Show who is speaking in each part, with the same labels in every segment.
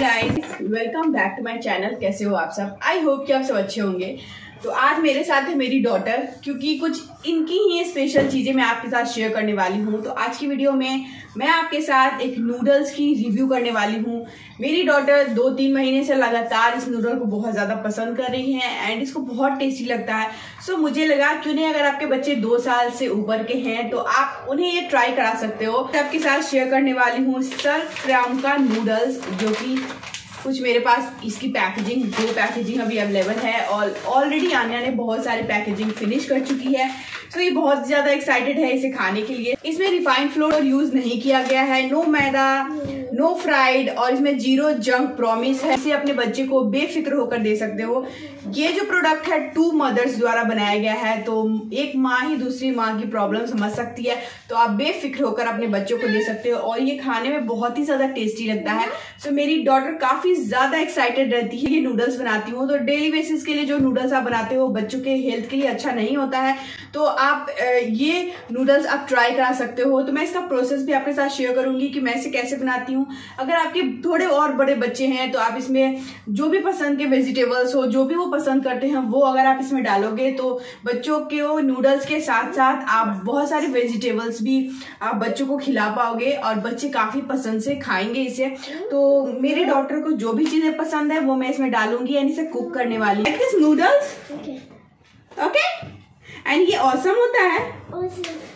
Speaker 1: Guys, welcome back to my channel. कैसे हो आप सब? आई होप कि आप सब अच्छे होंगे। तो आज मेरे साथ है मेरी डॉटर, क्योंकि कुछ इनकी ही स्पेशल चीजें मैं आपके साथ शेयर करने वाली हूँ। तो आज की वीडियो में मैं आपके साथ एक नूडल्स की रिव्यू करने वाली हूँ। मेरी डॉटर 2-3 महीने से लगातार इस नूडल को बहुत ज्यादा पसंद कर रही है एंड इसको बहुत टेस्टी लगता है। सो मुझे लगा क्यों नहीं, अगर आपके बच्चे 2 साल से ऊपर के हैं तो आप उन्हें ये ट्राई करा सकते हो। आपके साथ शेयर करने वाली हूँ सर्फ का नूडल्स, जो कि कुछ मेरे पास इसकी पैकेजिंग 2 पैकेजिंग अभी अवेलेबल है और ऑलरेडी आन्या ने बहुत सारी पैकेजिंग फिनिश कर चुकी है। तो ये बहुत ज्यादा एक्साइटेड है इसे खाने के लिए। इसमें रिफाइंड फ्लोर यूज नहीं किया गया है, नो मैदा, नो फ्राइड और इसमें 0 जंक प्रॉमिस है। इसे अपने बच्चे को बेफिक्र होकर दे सकते हो। ये जो प्रोडक्ट है 2 मदर्स द्वारा बनाया गया है, तो एक माँ ही दूसरी माँ की प्रॉब्लम समझ सकती है। तो आप बेफिक्र होकर अपने बच्चों को दे सकते हो और ये खाने में बहुत ही ज्यादा टेस्टी लगता है। सो मेरी डॉटर काफी ज्यादा एक्साइटेड रहती है। ये नूडल्स बनाती हूँ तो डेली बेसिस के लिए जो नूडल्स आप बनाते हो बच्चों के हेल्थ के लिए अच्छा नहीं होता है, तो आप ये नूडल्स आप ट्राई करा सकते हो। तो मैं इसका प्रोसेस भी आपके साथ शेयर करूंगी कि मैं इसे कैसे बनाती हूँ। अगर आपके थोड़े और बड़े बच्चे हैं तो आप इसमें जो भी पसंद के वेजिटेबल्स हो, जो भी वो पसंद करते हैं, वो अगर आप इसमें डालोगे तो बच्चों के नूडल्स के साथ साथ आप बहुत सारे वेजिटेबल्स भी आप बच्चों को खिला पाओगे और बच्चे काफी पसंद से खाएंगे इसे। तो मेरी डॉटर को जो भी चीजें पसंद है वो मैं इसमें डालूंगी एंड इसे कुक करने वाली है। दिस नूडल्स ओके एंड ये ऑसम होता है,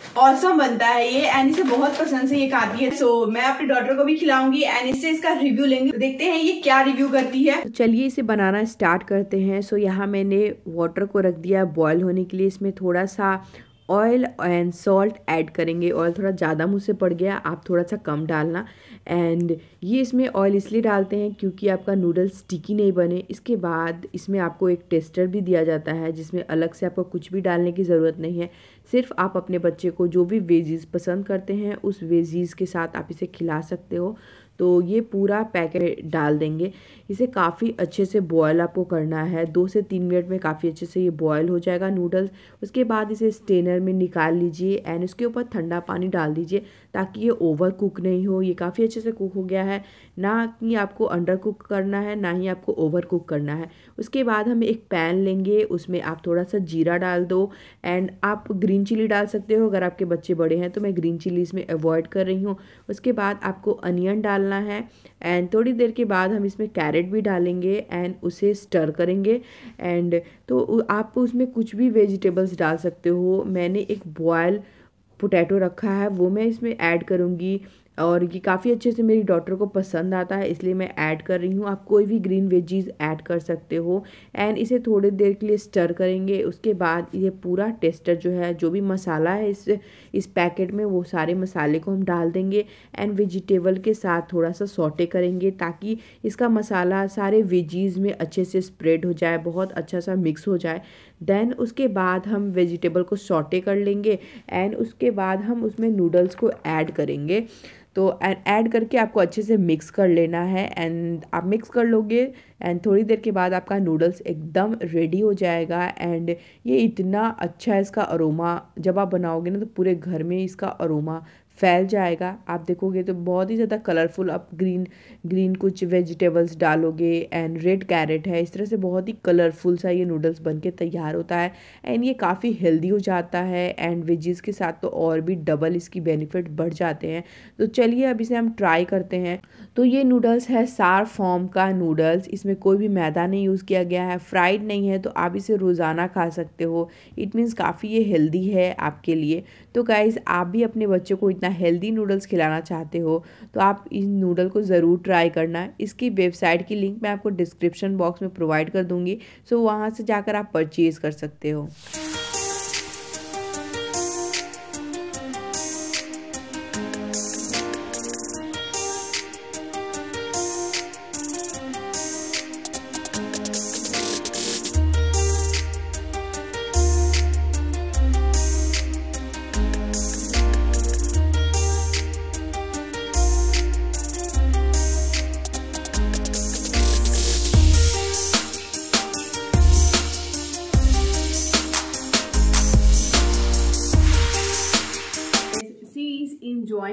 Speaker 1: ऑसम बनता है ये एंड इसे बहुत पसंद से ये खाती है। सो मैं अपनी डॉटर को भी खिलाऊंगी एंड इससे इसका रिव्यू लेंगे। तो देखते हैं ये क्या रिव्यू करती है।
Speaker 2: तो चलिए इसे बनाना स्टार्ट करते हैं। सो यहाँ मैंने वाटर को रख दिया बॉयल होने के लिए। इसमें थोड़ा सा ऑयल एंड सॉल्ट ऐड करेंगे। ऑयल थोड़ा ज़्यादा मुझसे पड़ गया, आप थोड़ा सा कम डालना। एंड ये इसमें ऑयल इसलिए डालते हैं क्योंकि आपका नूडल्स स्टिकी नहीं बने। इसके बाद इसमें आपको एक टेस्टर भी दिया जाता है, जिसमें अलग से आपको कुछ भी डालने की ज़रूरत नहीं है। सिर्फ आप अपने बच्चे को जो भी वेजीज पसंद करते हैं उस वेजीज के साथ आप इसे खिला सकते हो। तो ये पूरा पैकेट डाल देंगे। इसे काफ़ी अच्छे से बॉयल आपको करना है। 2 से 3 मिनट में काफ़ी अच्छे से ये बॉयल हो जाएगा नूडल्स। उसके बाद इसे स्टेनर में निकाल लीजिए एंड उसके ऊपर ठंडा पानी डाल दीजिए ताकि ये ओवर कुक नहीं हो। ये काफ़ी अच्छे से कुक हो गया है, ना कि आपको अंडर कुक करना है ना ही आपको ओवर कुक करना है। उसके बाद हम एक पैन लेंगे, उसमें आप थोड़ा सा जीरा डाल दो एंड आप ग्रीन चिली डाल सकते हो अगर आपके बच्चे बड़े हैं, तो मैं ग्रीन चिली इसमें अवॉइड कर रही हूँ। उसके बाद आपको अनियन डालना है एंड थोड़ी देर के बाद हम इसमें कैरेट भी डालेंगे एंड उसे स्टर करेंगे। एंड तो आप उसमें कुछ भी वेजिटेबल्स डाल सकते हो। मैंने एक बॉयल पोटैटो रखा है, वो मैं इसमें ऐड करूँगी और ये काफ़ी अच्छे से मेरी डॉटर को पसंद आता है, इसलिए मैं ऐड कर रही हूँ। आप कोई भी ग्रीन वेजीज ऐड कर सकते हो एंड इसे थोड़ी देर के लिए स्टर करेंगे। उसके बाद ये पूरा टेस्टर जो है, जो भी मसाला है इस पैकेट में, वो सारे मसाले को हम डाल देंगे एंड वेजिटेबल के साथ थोड़ा सा सौटे करेंगे ताकि इसका मसाला सारे वेजीज में अच्छे से स्प्रेड हो जाए, बहुत अच्छा सा मिक्स हो जाए। देन उसके बाद हम वेजिटेबल को सौटे कर लेंगे एंड उसके बाद हम उसमें नूडल्स को ऐड करेंगे। तो ऐड करके आपको अच्छे से मिक्स कर लेना है एंड आप मिक्स कर लोगे एंड थोड़ी देर के बाद आपका नूडल्स एकदम रेडी हो जाएगा। एंड ये इतना अच्छा है, इसका अरोमा जब आप बनाओगे ना तो पूरे घर में इसका अरोमा फैल जाएगा। आप देखोगे तो बहुत ही ज़्यादा कलरफुल, आप ग्रीन कुछ वेजिटेबल्स डालोगे एंड रेड कैरेट है, इस तरह से बहुत ही कलरफुल सा ये नूडल्स बनके तैयार होता है एंड ये काफ़ी हेल्दी हो जाता है एंड वेजीज के साथ तो और भी डबल इसकी बेनिफिट बढ़ जाते हैं। तो चलिए अब इसे हम ट्राई करते हैं। तो ये नूडल्स है सर्फ फॉर्म का नूडल्स, इसमें कोई भी मैदा नहीं यूज़ किया गया है, फ्राइड नहीं है, तो आप इसे रोज़ाना खा सकते हो। इट मीन्स काफ़ी ये हेल्दी है आपके लिए। तो गाइज़, आप भी अपने बच्चों को इतना हेल्दी नूडल्स खिलाना चाहते हो तो आप इस नूडल को ज़रूर ट्राई करना। इसकी वेबसाइट की लिंक मैं आपको डिस्क्रिप्शन बॉक्स में प्रोवाइड कर दूँगी, सो वहाँ से जाकर आप परचेज़ कर सकते हो।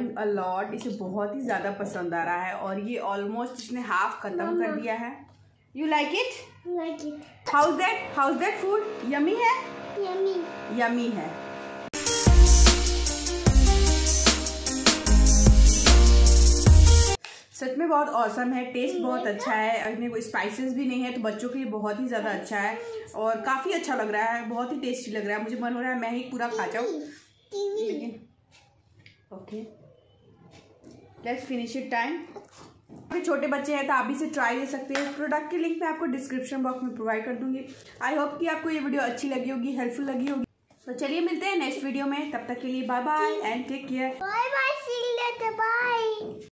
Speaker 1: Enjoying a lot. इसे बहुत ही ज़्यादा पसंद आ रहा है और ये ऑलमोस्ट इसने हाफ खत्म कर दिया है। You like it?
Speaker 3: Like it.
Speaker 1: How's that food? Yummy है?
Speaker 3: Yummy.
Speaker 1: यमी है। सच में बहुत औसम है, टेस्ट बहुत अच्छा है, इसमें कोई स्पाइसेस भी नहीं है तो बच्चों के लिए बहुत ही ज़्यादा अच्छा है और काफ़ी अच्छा लग रहा है, बहुत ही टेस्टी लग रहा है। मुझे मन हो रहा है मैं ही पूरा खा जाऊँ, लेकिन okay let's finish it time. अगर छोटे बच्चे हैं तो आप इसे ट्राई ले सकते हैं। प्रोडक्ट की लिंक मैं आपको डिस्क्रिप्शन बॉक्स में प्रोवाइड कर दूंगी। आई होप कि आपको ये वीडियो अच्छी लगी होगी, हेल्पफुल लगी होगी। तो चलिए मिलते हैं नेक्स्ट वीडियो में, तब तक के लिए bye bye and take care.
Speaker 3: Bye bye. See you later. Bye.